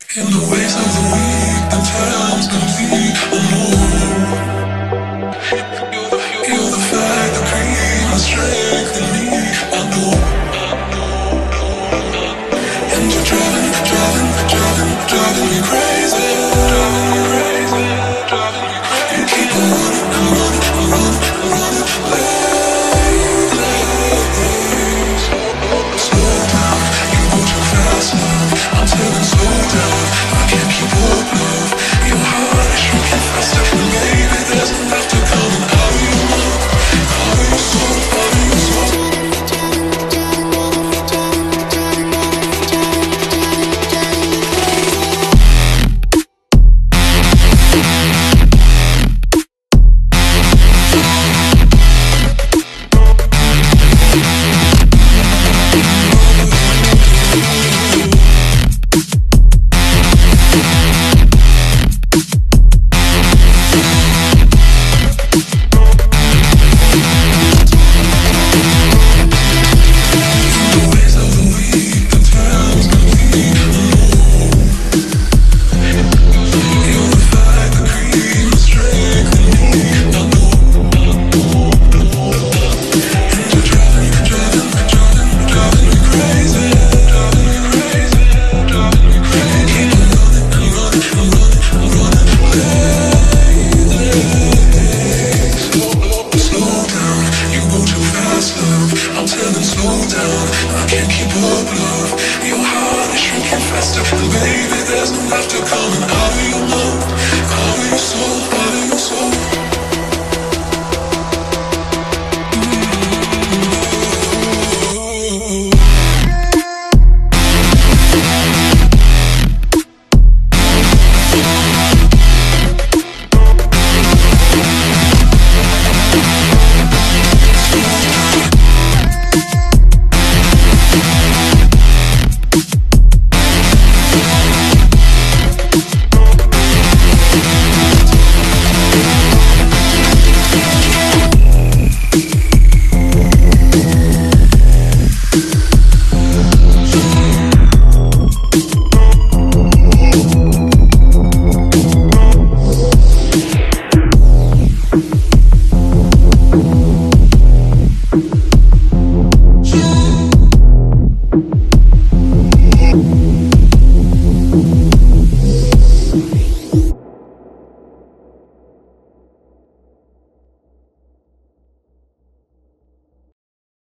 In the ways of the weak, the times complete alone. You're the flag, the cream, the strength in me. I know. And you're driving me crazy. You keep on running, slow down. You go too fast now. I'm telling slow down. I can't keep up, love. Your heart is shrinking faster, baby. There's enough to coming out of your mouth, out of your soul, out of your soul. I'm telling slow down, I can't keep up, love. Your heart is shrinking faster, baby. There's no laughter coming out of your mouth, out of your soul.